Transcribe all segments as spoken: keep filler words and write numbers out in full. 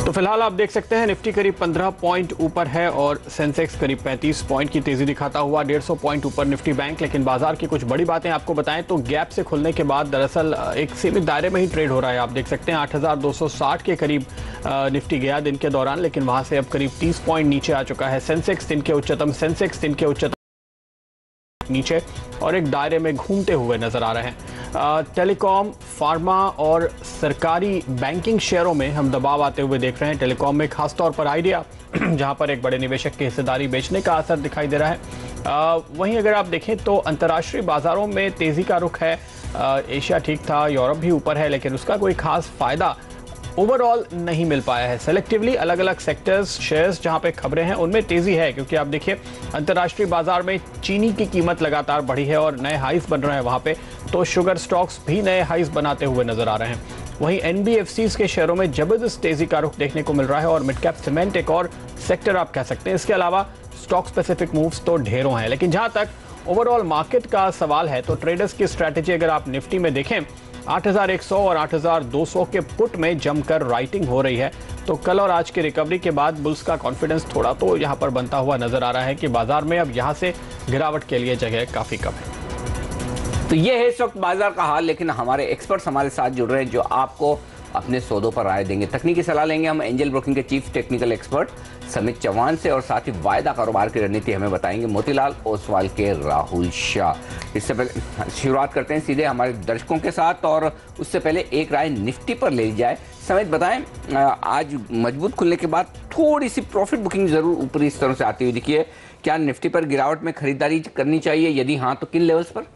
तो फिलहाल आप देख सकते हैं निफ्टी करीब पंद्रह पॉइंट ऊपर है और सेंसेक्स करीब पैंतीस पॉइंट की तेजी दिखाता हुआ डेढ़ सौ पॉइंट ऊपर निफ्टी बैंक। लेकिन बाजार की कुछ बड़ी बातें आपको बताएं तो गैप से खुलने के बाद दरअसल एक सीमित दायरे में ही ट्रेड हो रहा है। आप देख सकते हैं आठ हज़ार दो सौ साठ के करीब निफ्टी गया दिन के दौरान, लेकिन वहां से अब करीब तीस पॉइंट नीचे आ चुका है। सेंसेक्स दिन के उच्चतम सेंसेक्स दिन के उच्चतम नीचे और एक दायरे में घूमते हुए नजर आ रहे हैं। टेलीकॉम, फार्मा और सरकारी बैंकिंग शेयरों में हम दबाव आते हुए देख रहे हैं। टेलीकॉम में खासतौर पर आइडिया जहां पर एक बड़े निवेशक की हिस्सेदारी बेचने का असर दिखाई दे रहा है। आ, वहीं अगर आप देखें तो अंतर्राष्ट्रीय बाजारों में तेजी का रुख है। आ, एशिया ठीक था, यूरोप भी ऊपर है, लेकिन उसका कोई खास फायदा ओवरऑल नहीं मिल पाया है। सेलेक्टिवली अलग अलग सेक्टर्स, शेयर्स जहां पे खबरें हैं उनमें तेजी है, क्योंकि आप देखिए अंतर्राष्ट्रीय बाजार में चीनी की कीमत लगातार बढ़ी है और नए हाईस बन रहे हैं वहां पे, तो शुगर स्टॉक्स भी नए हाईस बनाते हुए नजर आ रहे हैं। वहीं एनबीएफसीज के शेयरों में जबरदस्त तेजी का रुख देखने को मिल रहा है और मिड कैप सीमेंट एक और सेक्टर आप कह सकते हैं। इसके अलावा स्टॉक स्पेसिफिक मूव्स तो ढेरों हैं, लेकिन जहां तक ओवरऑल मार्केट का सवाल है तो ट्रेडर्स की स्ट्रैटेजी अगर आप निफ्टी में देखें, आठ हज़ार एक सौ और आठ हज़ार दो सौ के पुट में जमकर राइटिंग हो रही है। तो कल और आज की रिकवरी के बाद बुल्स का कॉन्फिडेंस थोड़ा तो यहां पर बनता हुआ नजर आ रहा है कि बाजार में अब यहां से गिरावट के लिए जगह काफी कम है। तो ये है इस वक्त बाजार का हाल, लेकिन हमारे एक्सपर्ट्स हमारे साथ जुड़ रहे हैं जो आपको अपने सौदों पर राय देंगे। तकनीकी सलाह लेंगे हम एंजल ब्रोकिंग के chief technical expert Samit Chauhan से, और साथ ही वायदा कारोबार की रणनीति हमें बताएंगे मोतीलाल ओसवाल के राहुल शाह। इससे पहले शुरुआत करते हैं सीधे हमारे दर्शकों के साथ, और उससे पहले एक राय निफ्टी पर ले जाए। समित बताएं, आज मजबूत खुलने के बाद थोड़ी सी प्रॉफिट बुकिंग जरूर ऊपरी स्तरों से आती हुई दिखी है। क्या निफ्टी पर गिरावट में खरीदारी करनी चाहिए? यदि हाँ तो किन लेवल्स पर?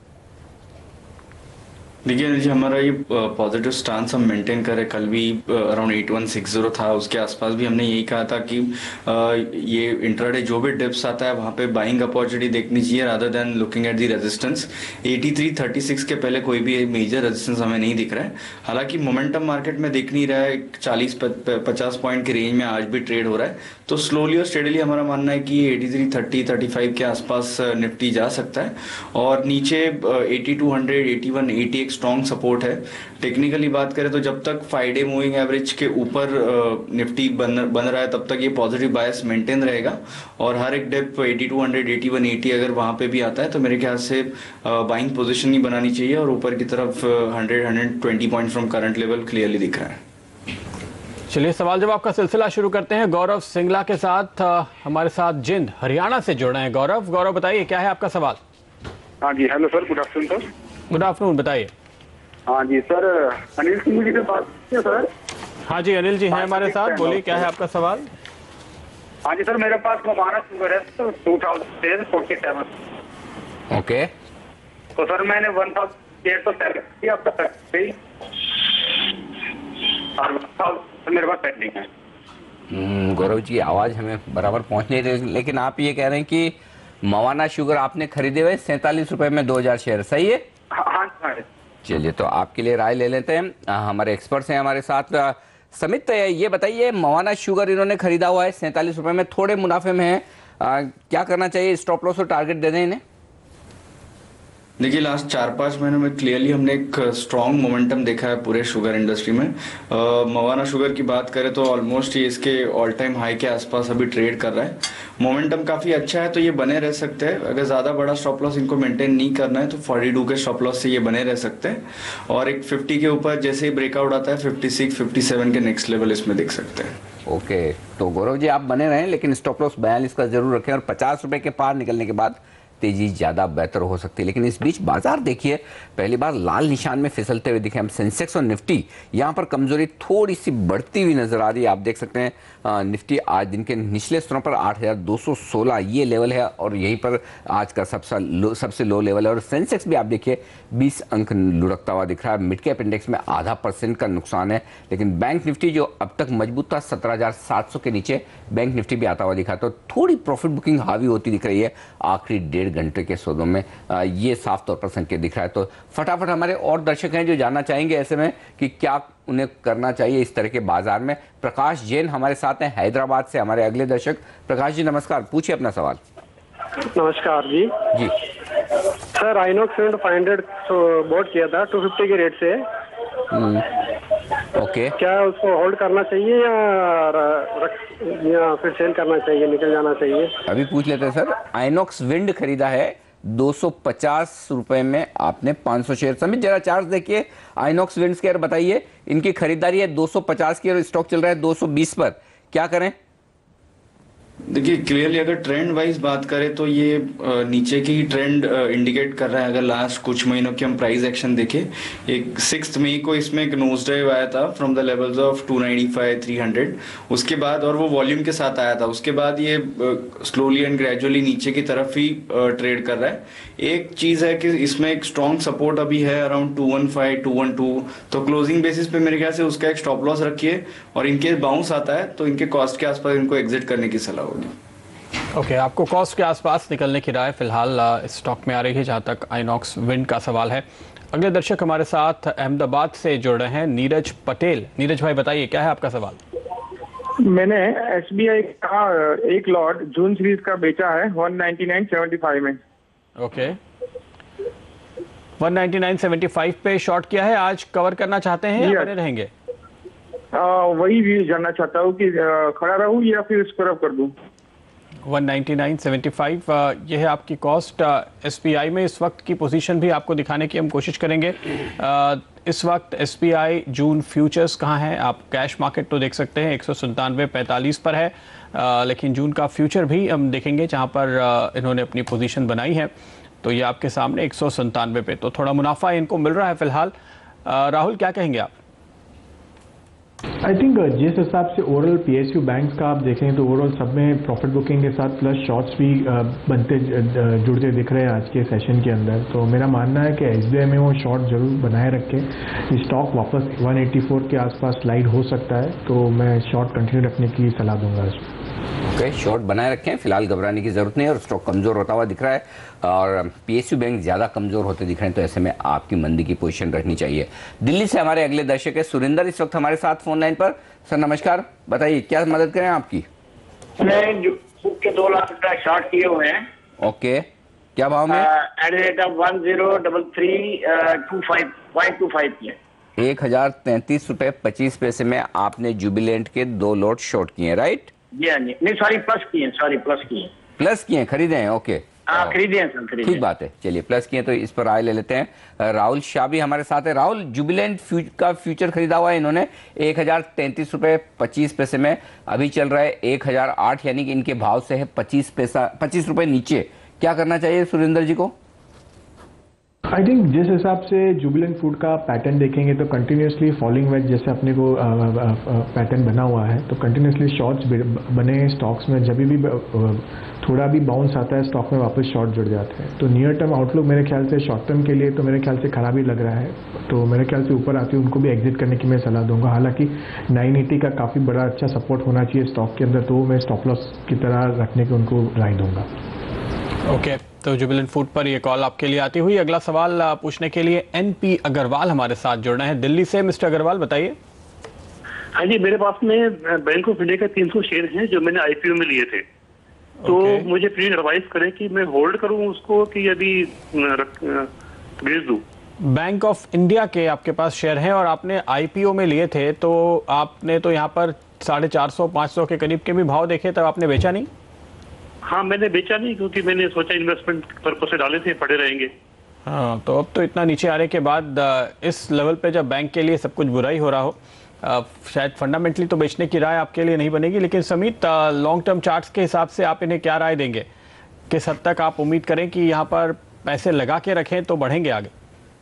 देखिए अनिल जी, हमारा ये पॉजिटिव स्टांस हम मेंटेन करें। कल भी around eight one six zero था, उसके आसपास भी हमने यही कहा था कि आ, ये इंट्राडे जो भी डिप्स आता है वहाँ पे बाइंग अपॉर्चुनिटी देखनी चाहिए rather than looking at the resistance. Eighty three thirty six के पहले कोई भी मेजर रेजिस्टेंस हमें नहीं दिख रहा है। हालांकि मोमेंटम मार्केट में दिख नहीं रहा है, चालीस पचास पॉइंट के रेंज में आज भी ट्रेड हो रहा है। तो स्लोली और स्टेडली हमारा मानना है कि eighty three thirty thirty five के आसपास निफ्टी जा सकता है, और नीचे eighty two hundred eighty one eighty strong support है। टेक्निकली बात करें तो जब तक फाइव डे मूविंग एवरेज के ऊपर निफ्टी बन बन रहा है तब तक ये पॉजिटिव बायस मेंटेन रहेगा, और हर एक dip eighty two hundred eighty one eighty अगर वहां पे भी आता है तो मेरे ख्याल से बाइंग पोजीशन ही बनानी चाहिए, और ऊपर की तरफ hundred hundred twenty point from current level clearly दिख रहा है। चलिए सवाल जवाब का सिलसिला शुरू करते हैं। गौरव सिंगला के साथ हमारे साथ जिंद हरियाणा से जुड़ रहे हैं। गौरव गौरव बताइए क्या है आपका सवाल? हाँ जी, hello sir, good afternoon sir. Good afternoon, बताइए। हाँ जी सर, अनिल सिंह जी के पास है सर? हाँ जी, अनिल जी हैं हमारे साथ, बोलिए क्या है आपका सवाल? हाँ जी सर, मेरे पास मवाना शुगर है sir, two thousand forty seven. Okay, तो सर मैंने वन थाउजेंड डेढ़ सौ किया अब तक, और मेरे पास पेंडिंग है। गौरव जी आवाज हमें बराबर पहुंच नहीं रही, लेकिन आप ये कह रहे हैं कि मवाना शुगर आपने खरीदे हुए सैंतालीस रुपए में दो हजार शेयर, सही है? हाँ हाँ। चलिए तो आपके लिए राय ले लेते हैं, हमारे एक्सपर्ट्स हैं हमारे साथ। समित ये बताइए, मवाना शुगर इन्होंने खरीदा हुआ है सैंतालीस रुपए में, थोड़े मुनाफे में है, आ, क्या करना चाहिए? स्टॉप लॉस और टारगेट दे दें इन्हें? देखिए लास्ट चार पाँच महीनों में क्लियरली हमने एक स्ट्रॉन्ग मोमेंटम देखा है पूरे शुगर इंडस्ट्री में। मवाना शुगर की बात करें तो ऑलमोस्ट ये इसके ऑल टाइम हाई के आसपास अभी ट्रेड कर रहा है। मोमेंटम काफी अच्छा है तो ये बने रह सकते हैं। अगर ज्यादा बड़ा स्टॉप लॉस इनको मेंटेन नहीं करना है तो फोर्टी टू के स्टॉप लॉस से ये बने रह सकते हैं, और एक फिफ्टी के ऊपर जैसे ही ब्रेकआउट आता है फिफ्टी सिक्स फिफ्टी सेवन के नेक्स्ट लेवल इसमें देख सकते हैं। ओके, तो गौरव जी आप बने रहें, लेकिन स्टॉप लॉस बयालीस का जरूर रखें, और पचास रुपए के पार निकलने के बाद तेजी ज्यादा बेहतर हो सकती है। लेकिन इस बीच बाजार देखिए पहली बार लाल निशान में फिसलते हुए दिखे हम। सेंसेक्स और निफ्टी यहाँ पर कमजोरी थोड़ी सी बढ़ती हुई नजर आ रही है। आप देख सकते हैं निफ्टी आज दिन के निचले स्तरों पर आठ हज़ार दो सौ सोलह ये लेवल है, और यहीं पर आज का सबसे लो सबसे लो लेवल है। और सेंसेक्स भी आप देखिए बीस अंक लुढ़कता हुआ दिख रहा है। मिड कैप इंडेक्स में आधा परसेंट का नुकसान है, लेकिन बैंक निफ्टी जो अब तक मजबूत था सत्रह हज़ार सात सौ के नीचे बैंक निफ्टी भी आता हुआ दिखा, तो थोड़ी प्रॉफिट बुकिंग हावी होती दिख रही है आखिरी डेढ़ घंटे के सौदों में। आ, ये साफ तौर पर संकेत दिख रहा है। तो फटाफट हमारे और दर्शक हैं जो जानना चाहेंगे ऐसे में कि क्या उन्हें करना चाहिए इस तरह के बाजार में। प्रकाश जैन हमारे साथ हैं हैदराबाद से, हमारे अगले दर्शक। प्रकाश जी नमस्कार, पूछिए अपना सवाल। नमस्कार जी। जी sir, Inox five hundred bought किया था टू फिफ्टी के रेट से, ओके, क्या उसको होल्ड करना चाहिए या र- रख या फिर सेल करना चाहिए, निकल जाना चाहिए? अभी पूछ लेते हैं सर। आइनॉक्स विंड खरीदा है दो सौ पचास रुपए में आपने पाँच सौ शेयर। समित जरा चार्ट देखिए आइनॉक्स विंड के, बताइए इनकी खरीदारी है दो सौ पचास की और स्टॉक चल रहा है दो सौ बीस पर, क्या करें? देखिए क्लियरली अगर ट्रेंड वाइज बात करें तो ये अ, नीचे की ट्रेंड इंडिकेट कर रहा है। अगर लास्ट कुछ महीनों की हम प्राइस एक्शन देखें, एक सिक्स मई को इसमें एक नोज ड्राइव आया था from the levels of two ninety five three hundred, उसके बाद और वो वॉल्यूम के साथ आया था। उसके बाद ये स्लोली एंड ग्रेजुअली नीचे की तरफ ही ट्रेड कर रहा है। एक चीज है कि इसमें एक स्ट्रॉन्ग सपोर्ट अभी है around two one five two one two, तो क्लोजिंग बेसिस पे मेरे ख्याल से उसका एक स्टॉप लॉस रखिए और इनके बाउंस आता है तो इनके कॉस्ट के आसपास इनको एग्जिट करने की सलाह होगी। ओके okay, आपको कॉस्ट के आसपास निकलने की राय फिलहाल इस स्टॉक में आ रही है जहां तक आइनॉक्स विंड का सवाल है। अगले दर्शक हमारे साथ अहमदाबाद से जुड़ रहे हैं नीरज पटेल। नीरज भाई बताइए क्या है आपका सवाल? मैंने एसबीआई का एक लॉट जून सीरीज का बेचा है one ninety nine seventy five में। Okay, one ninety nine seventy five पे शॉर्ट किया है, आज कवर करना चाहते हैं या बने रहेंगे? आ, वही भी जानना चाहता हूँ कि आ, खड़ा रहूँ या फिर स्क्रब कर दूँ। One ninety nine seventy five ये है आपकी कॉस्ट। एसबीआई में इस वक्त की पोजीशन भी आपको दिखाने की हम कोशिश करेंगे। uh, इस वक्त एसबीआई जून फ्यूचर्स कहाँ है? आप कैश मार्केट तो देख सकते हैं एक सौ संतानवे पैंतालीस पर है, uh, लेकिन जून का फ्यूचर भी हम देखेंगे जहाँ पर uh, इन्होंने अपनी पोजीशन बनाई है, तो ये आपके सामने एक सौ संतानवे पे, तो थोड़ा मुनाफा इनको मिल रहा है फिलहाल। uh, राहुल क्या कहेंगे आप? आई थिंक जिस हिसाब से ओवरऑल पीएसयू बैंक का आप देखें तो ओवरऑल सब में प्रॉफिट बुकिंग के साथ प्लस शॉर्ट्स भी uh, बनते uh, जुड़ते दिख रहे हैं आज के सेशन के अंदर। तो मेरा मानना है कि एसबीआई में वो शॉर्ट जरूर बनाए रखें। स्टॉक वापस वन एटी फोर के आसपास स्लाइड हो सकता है, तो मैं शॉर्ट कंटिन्यू रखने की सलाह दूंगा इसमें। ओके okay, शॉर्ट बनाए रखें, फिलहाल घबराने की जरूरत नहीं है और स्टॉक कमजोर होता हुआ दिख रहा है और पीएसयू बैंक ज्यादा कमजोर होते दिख रहे हैं, तो ऐसे में आपकी मंदी की पोजीशन रखनी चाहिए। दिल्ली से हमारे अगले दर्शक है सुरेंद्र, इस वक्त हमारे साथ फोन लाइन पर। सर नमस्कार, बताइए क्या मदद करें आपकी? मैं जो के दो लाख रुपया शॉर्ट किए हुए हैं। Okay okay. क्या भाव में? At the rate of one zero double three two five five two five किए। एक हजार तैंतीस रुपए पच्चीस पैसे में आपने जुबिलेंट के दो लोट शॉर्ट किए, राइट? जी हाँ जी, नहीं सॉरी प्लस किए, सॉरी प्लस किए, प्लस किए, खरीदे हैं। ओके हाँ खरीदे हैं सर, खरीदे। ठीक बात है, चलिए प्लस किए तो इस पर राय ले लेते हैं। राहुल शाह भी हमारे साथ है। राहुल, जुबिलेंट फ्यूच का फ्यूचर खरीदा हुआ है इन्होंने एक हजार तैंतीस रुपए पच्चीस पैसे में, अभी चल रहा है एक हजार आठ, यानी कि इनके भाव से है पच्चीस पैसा पच्चीस रुपए नीचे। क्या करना चाहिए सुरेंद्र जी को? आई थिंक जिस हिसाब से जुबिलेंट फूड का पैटर्न देखेंगे तो कंटिन्यूसली फॉलिंग वेज जैसे अपने को पैटर्न बना हुआ है, तो कंटिन्यूसली शॉर्ट्स बने स्टॉक्स में जब भी थोड़ा भी बाउंस आता है स्टॉक में वापस शॉर्ट जुड़ जाते हैं। तो नियर टर्म आउटलुक मेरे ख्याल से शॉर्ट टर्म के लिए तो मेरे ख्याल से खराब ही लग रहा है, तो मेरे ख्याल से ऊपर आती है उनको भी एग्जिट करने की मैं सलाह दूंगा। हालांकि नाइन एटी का काफ़ी बड़ा अच्छा सपोर्ट होना चाहिए स्टॉक के अंदर, तो मैं स्टॉप लॉस की तरह रखने की उनको राय दूंगा। ओके okay, तो जुबिलेंट फूड पर ये कॉल आपके लिए आती हुई। अगला सवाल पूछने के लिए एनपी अग्रवाल हमारे साथ जुड़ रहे हैं दिल्ली से। मिस्टर अग्रवाल बताइए। हाँ जी, मेरे पास में बैंक ऑफ इंडिया के तीन सौ शेयर हैं जो मैंने आईपीओ में लिए थे, तो okay. मुझे प्लीज एडवाइस करें कि मैं होल्ड करूं उसको कि अभी बेच दूं। बैंक ऑफ इंडिया के आपके पास शेयर हैं और आपने आईपीओ में लिए थे, तो आपने तो यहाँ पर साढ़े चार सौ पाँच सौ के करीब के भी भाव देखे, तब आपने बेचा नहीं? हाँ मैंने बेचा नहीं क्योंकि मैंने सोचा इन्वेस्टमेंट पर्पज से डाले थे, पड़े रहेंगे। हाँ, तो अब तो इतना नीचे आने के बाद इस लेवल पे जब बैंक के लिए सब कुछ बुरा ही हो रहा हो, शायद फंडामेंटली तो बेचने की राय आपके लिए नहीं बनेगी। लेकिन समित, लॉन्ग टर्म चार्ट्स के हिसाब से आप इन्हें क्या राय देंगे? किस हद तक आप उम्मीद करें कि यहाँ पर पैसे लगा के रखें तो बढ़ेंगे आगे?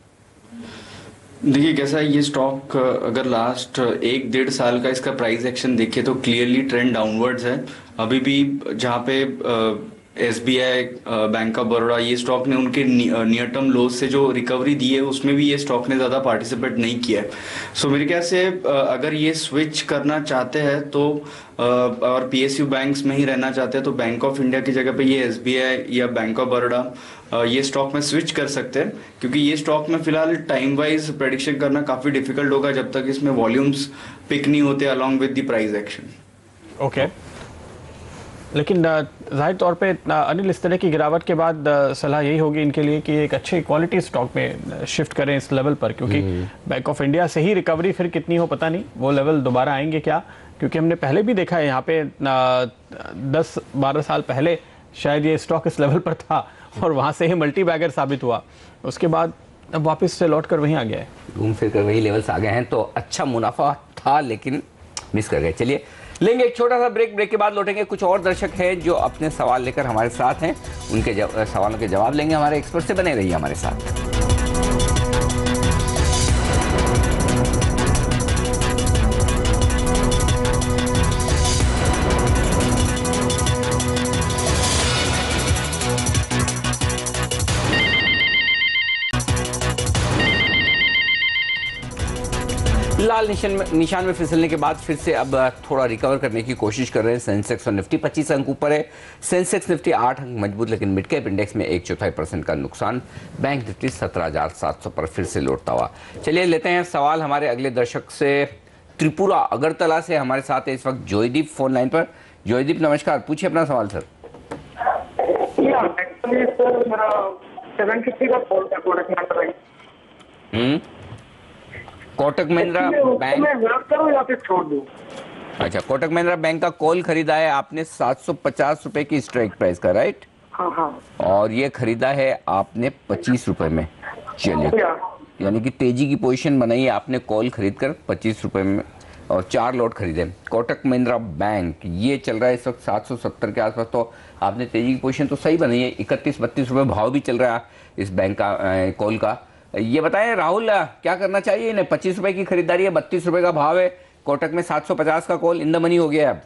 देखिए कैसा है ये स्टॉक, अगर लास्ट एक डेढ़ साल का इसका प्राइस एक्शन देखे तो क्लियरली ट्रेंड डाउनवर्ड्स है। अभी भी जहाँ पे एसबीआई, बैंक ऑफ बड़ौदा, ये स्टॉक ने उनके नियर टर्म लोज से जो रिकवरी दी है उसमें भी ये स्टॉक ने ज़्यादा पार्टिसिपेट नहीं किया है। सो मेरे ख्याल से अगर ये स्विच करना चाहते हैं तो और पीएसयू बैंक्स में ही रहना चाहते हैं तो बैंक ऑफ इंडिया की जगह पे ये एसबीआई या बैंक ऑफ बड़ौदा ये स्टॉक में स्विच कर सकते हैं, क्योंकि ये स्टॉक में फिलहाल टाइम वाइज प्रेडिक्शन करना काफ़ी डिफिकल्ट होगा जब तक इसमें वॉल्यूम्स पिक नहीं होते along with the price action. Okay, लेकिन जाहिर तौर पे अनिल, इस तरह की गिरावट के बाद सलाह यही होगी इनके लिए कि एक अच्छे क्वालिटी स्टॉक में शिफ्ट करें इस लेवल पर, क्योंकि बैंक ऑफ इंडिया से ही रिकवरी फिर कितनी हो पता नहीं, वो लेवल दोबारा आएंगे क्या, क्योंकि हमने पहले भी देखा है यहाँ पे दस बारह साल पहले शायद ये स्टॉक इस लेवल पर था और वहाँ से ही मल्टी बैगर साबित हुआ, उसके बाद अब वापस से लौट कर वहीं आ गया है, घूम फिर कर वही लेवल्स आ गए हैं। तो अच्छा मुनाफा था लेकिन मिस कर गए। चलिए लेंगे एक छोटा सा ब्रेक, ब्रेक के बाद लौटेंगे। कुछ और दर्शक हैं जो अपने सवाल लेकर हमारे साथ हैं, उनके सवालों के जवाब लेंगे हमारे एक्सपर्ट से। बने रहिए हमारे साथ। लाल निशान में निशान में फिसलने के बाद फिर से अब थोड़ा रिकवर करने की कोशिश कर रहे हैं सेंसेक्स और निफ्टी। पच्चीस अंक ऊपर है सेंसेक्स, निफ्टी आठ अंक मजबूत, लेकिन मिड कैप इंडेक्स में एक चौथाई परसेंट का नुकसान। बैंक निफ्टी सत्रह हजार सात सौ पर फिर से लौटता हुआ। चलिए लेते हैं सवाल हमारे अगले दर्शक से। त्रिपुरा अगरतला से हमारे साथ है इस वक्त जॉयदीप फोन लाइन पर। जॉयदीप नमस्कार, पूछिए अपना सवाल sir. Hmm Kotak Mahindra bank या फिर छोड़ दूं? अच्छा, कोटक महिंद्रा बैंक का कॉल खरीदा है आपने सात सौ पचास रुपए की स्ट्राइक प्राइस का, राइट? हाँ हाँ। और ये खरीदा है आपने पच्चीस रुपए में। चलिए, यानी कि तेजी की पोजीशन बनाई है आपने कॉल खरीद कर पच्चीस रुपए में और चार लॉट खरीदे। कोटक महिंद्रा बैंक ये चल रहा है इस वक्त सात सौ सत्तर के आसपास, तो आपने तेजी की पोजीशन तो सही बनाई है। इकतीस बत्तीस रुपए भाव भी चल रहा है इस बैंक का कॉल का। ये बताएं राहुल, क्या करना चाहिए इन्हें? पच्चीस रुपए की खरीदारी है, बत्तीस रुपए का भाव है, कोटक में सात सौ पचास का कॉल, इन द मनी हो गया अब।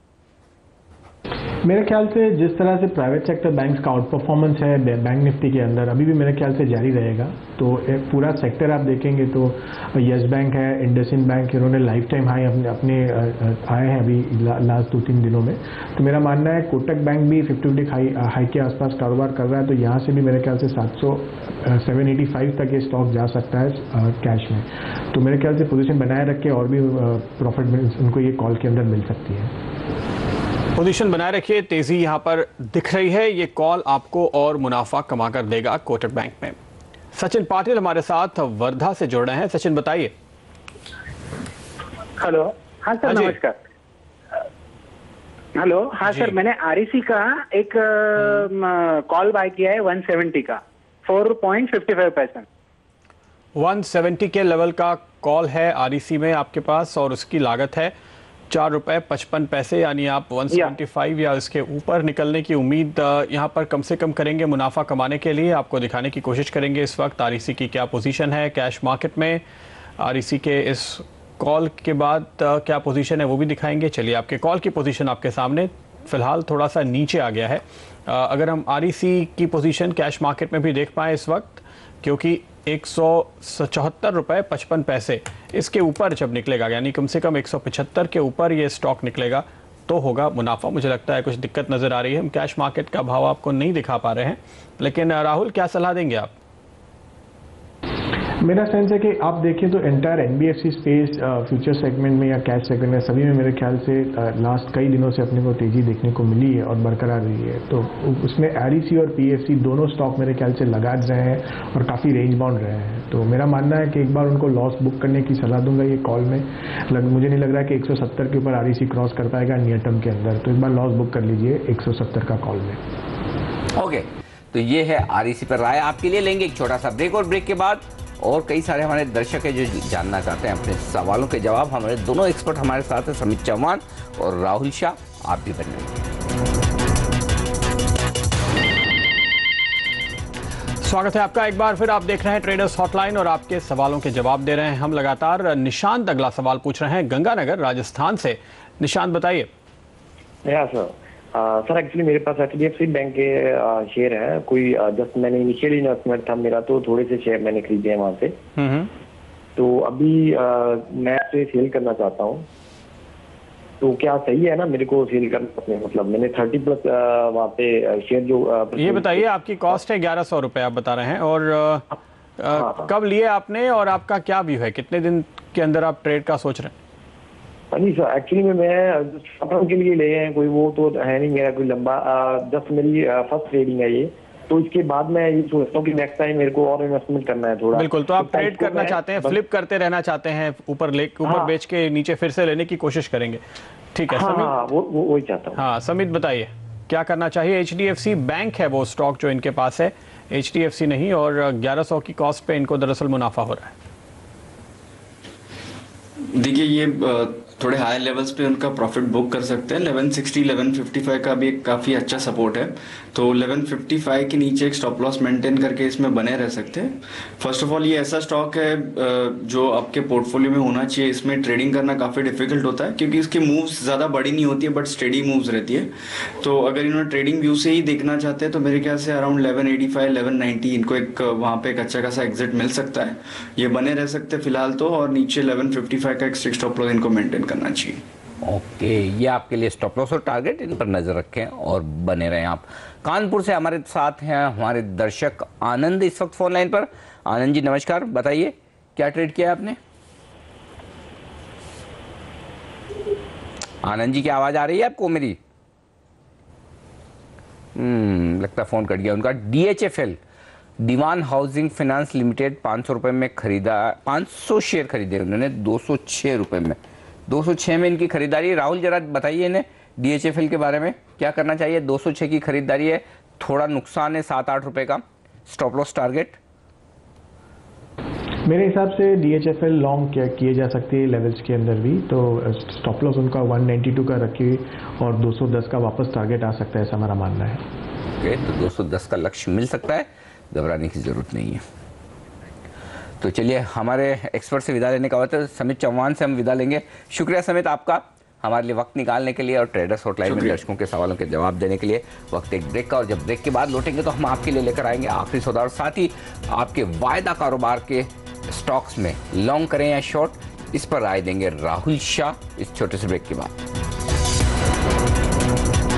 मेरे ख्याल से जिस तरह से प्राइवेट सेक्टर बैंक्स का आउट परफॉर्मेंस है बैंक निफ्टी के अंदर अभी भी मेरे ख्याल से जारी रहेगा। तो पूरा सेक्टर आप देखेंगे तो यस बैंक है, इंडसइंड बैंक, इन्होंने लाइफ टाइम हाई अपने अपने आए हैं अभी ला, लास्ट दो तीन दिनों में। तो मेरा मानना है कोटक बैंक भी फिफ्टी फिफ्टी हाई हाई के आसपास कारोबार कर रहा है, तो यहाँ से भी मेरे ख्याल से सात सौ सेवन एटी फाइव तक ये स्टॉक जा सकता है कैश में। तो मेरे ख्याल से पोजिशन बनाए रख के और भी प्रॉफिट उनको ये कॉल के अंदर मिल सकती है। पोजीशन बनाए रखिए, तेजी यहां पर दिख रही है, ये कॉल आपको और मुनाफा कमा कर देगा कोटक बैंक में। सचिन पाटिल हमारे साथ वर्धा से जुड़ रहे हैं। सचिन बताइए। हेलो, हाँ सर नमस्कार। हेलो, हाँ सर, मैंने आरईसी का एक कॉल बाय किया है वन सेवेंटी का, four point fifty five percent. One seventy के लेवल का कॉल है आरईसी में आपके पास और उसकी लागत है चार रुपए पचपन पैसे, यानी आप वन सेवेंटी फाइव या इसके ऊपर निकलने की उम्मीद यहाँ पर कम से कम करेंगे मुनाफा कमाने के लिए। आपको दिखाने की कोशिश करेंगे इस वक्त आरईसी की क्या पोजीशन है कैश मार्केट में, आरईसी के इस कॉल के बाद क्या पोजीशन है वो भी दिखाएंगे। चलिए, आपके कॉल की पोजीशन आपके सामने फिलहाल थोड़ा सा नीचे आ गया है। अगर हम आरईसी की पोजीशन कैश मार्केट में भी देख पाए इस वक्त, क्योंकि एक सौ चौहत्तर रुपये पचपन पैसे इसके ऊपर जब निकलेगा, यानी कम से कम एक सौ पचहत्तर के ऊपर ये स्टॉक निकलेगा तो होगा मुनाफा। मुझे लगता है कुछ दिक्कत नज़र आ रही है, हम कैश मार्केट का भाव आपको नहीं दिखा पा रहे हैं, लेकिन राहुल क्या सलाह देंगे आप? मेरा सेंस है कि आप देखें तो entire NBFC space future segment में या कैश सेगमेंट में सभी में मेरे ख्याल से लास्ट कई दिनों से अपने को तेजी देखने को मिली है और बरकरार रही है। तो उसमें आरईसी और पीएफसी दोनों स्टॉक मेरे ख्याल से लगा रहे हैं और काफ़ी रेंज बाउंड रहे हैं। तो मेरा मानना है कि एक बार उनको लॉस बुक करने की सलाह दूंगा ये कॉल में। लग, मुझे नहीं लग रहा है कि एक सौ सत्तर के ऊपर आरईसी क्रॉस कर पाएगा नियर टर्म के अंदर, तो एक बार लॉस बुक कर लीजिए एक सौ सत्तर का कॉल में। ओके, तो ये है आरईसी पर राय आपके लिए। लेंगे एक छोटा सा ब्रेक और ब्रेक के बाद और कई सारे हमारे दर्शक हैं जो जानना चाहते हैं अपने सवालों के जवाब। हमारे दोनों एक्सपर्ट हमारे साथ हैं, समित चौहान और राहुल शाह। आप भी बने। स्वागत है आपका एक बार फिर। आप देख रहे हैं ट्रेडर्स हॉटलाइन और आपके सवालों के जवाब दे रहे हैं हम लगातार। निशांत अगला सवाल पूछ रहे हैं गंगानगर राजस्थान से। निशांत बताइए। सर सर एक्चुअली मेरे पास एचडीएफसी बैंक के शेयर है, कोई जस्ट मैंने इनिशियल इन्वेस्टमेंट था मेरा, तो थोड़े से शेयर मैंने खरीदे हैं वहाँ से। तो अभी आ, मैं से सेल करना चाहता हूँ, तो क्या सही है ना मेरे को सेल करना? मतलब मैंने थर्टी प्लस वहाँ पे शेयर जो आ, ये बताइए, आपकी कॉस्ट है ग्यारह सौ रुपये आप बता रहे हैं, और आ, आ, कब लिए आपने और आपका क्या व्यू है, कितने दिन के अंदर आप ट्रेड का सोच रहे हैं? नहीं सर, एक्चुअली में मैं शॉर्ट टर्म के लिए ले हैं, कोई वो तो है नहीं मेरा कोई लंबा, जस्ट मेरी फर्स्ट ट्रेडिंग है ये, तो इसके बाद मैं ये सोचता हूँ कि नेक्स्ट टाइम मेरे को और इन्वेस्टमेंट करना है थोड़ा। बिल्कुल, तो आप तो ट्रेड करना चाहते हैं, फ्लिप करते रहना चाहते हैं, ऊपर ले ऊपर हाँ। बेच के नीचे फिर से लेने की कोशिश करेंगे, ठीक है हाँ, समीत? हाँ, वो वो वही चाहता हूँ। हाँ समीत बताइए क्या करना चाहिए? H D F C bank है वो स्टॉक जो इनके पास है, एच डी एफ सी नहीं, और ग्यारह सौ की कॉस्ट पे इनको दरअसल मुनाफा हो रहा है। देखिए ये थोड़े हाई लेवल्स पे उनका प्रॉफिट बुक कर सकते हैं। Eleven sixty eleven fifty five का भी एक काफ़ी अच्छा सपोर्ट है, तो इलेवन फिफ्टी फाइव के नीचे एक स्टॉप लॉस मेंटेन करके इसमें बने रह सकते हैं। फर्स्ट ऑफ ऑल ये ऐसा स्टॉक है जो आपके पोर्टफोलियो में होना चाहिए। इसमें ट्रेडिंग करना काफ़ी डिफिकल्ट होता है क्योंकि इसकी मूव्स ज़्यादा बड़ी नहीं होती है बट स्टेडी मूव्स रहती है। तो अगर इन्होंने ट्रेडिंग व्यू से ही देखना चाहते हैं तो मेरे ख्याल से around eleven eighty five eleven ninety इनको एक वहाँ पे एक अच्छा खासा एग्जिट मिल सकता है। ये बने रह सकते हैं फिलहाल तो, और नीचे इलेवन फिफ्टी फाइव का एक स्ट्रिक्ट स्टॉप लॉस इनको मेंटेन करना चाहिए। ओके, ये आपके लिए स्टॉप लॉस और टारगेट, इन पर नजर रखें और बने रहें आप। कानपुर से हमारे साथ हैं हमारे दर्शक आनंद इस वक्त फोन लाइन पर। आनंद जी नमस्कार, बताइए क्या ट्रेड किया है आपने? आनंद जी की आवाज आ रही है आपको मेरी? हम्म लगता है फोन कट गया उनका। D H F L Dewan housing finance limited पाँच सौ रुपये में खरीदा, पाँच सौ शेयर खरीदे उन्होंने दो सौ छः रुपये में, दो सौ छः में इनकी खरीदारी। राहुल जरा बताइए इन्हें डी एच एफ एल के बारे में क्या करना चाहिए? दो सौ छः की खरीदारी है, थोड़ा नुकसान है सात आठ रुपये का, स्टॉप लॉस टारगेट। मेरे हिसाब से D H F L long किए जा सकती है लेवल्स के अंदर भी, तो स्टॉप लॉस उनका वन नाइंटी टू का रखी और दो सौ दस का वापस टारगेट आ सकता है, ऐसा हमारा मानना है। ओके, तो दो सौ दस का लक्ष्य मिल सकता है, घबराने की जरूरत नहीं है। तो चलिए हमारे एक्सपर्ट से विदा लेने का वक्त है, समित चौहान से हम विदा लेंगे। शुक्रिया समित आपका हमारे लिए वक्त निकालने के लिए और ट्रेडर्स हॉटलाइन में दर्शकों के सवालों के जवाब देने के लिए। वक्त एक ब्रेक का, और जब ब्रेक के बाद लौटेंगे तो हम आपके लिए लेकर आएंगे आखिरी सौदा और साथ ही आपके वायदा कारोबार के स्टॉक्स में लॉन्ग करें या शॉर्ट, इस पर राय देंगे राहुल शाह इस छोटे से ब्रेक के बाद।